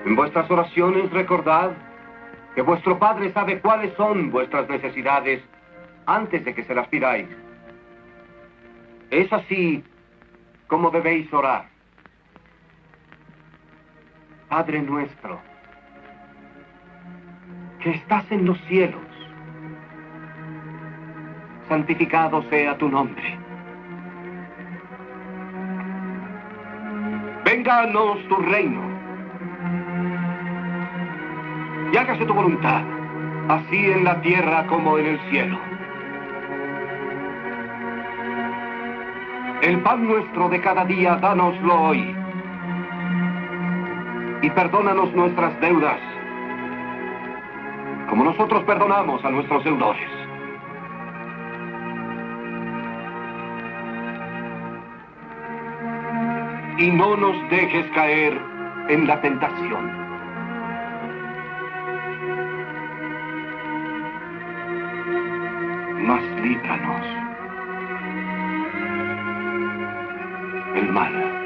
En vuestras oraciones recordad que vuestro Padre sabe cuáles son vuestras necesidades antes de que se las pidáis. Es así como debéis orar. Padre nuestro, que estás en los cielos, santificado sea tu nombre. Vénganos tu reino. Y hágase tu voluntad, así en la tierra como en el cielo. El pan nuestro de cada día, dánoslo hoy. Y perdónanos nuestras deudas, como nosotros perdonamos a nuestros deudores. Y no nos dejes caer en la tentación, mas líbranos del mal.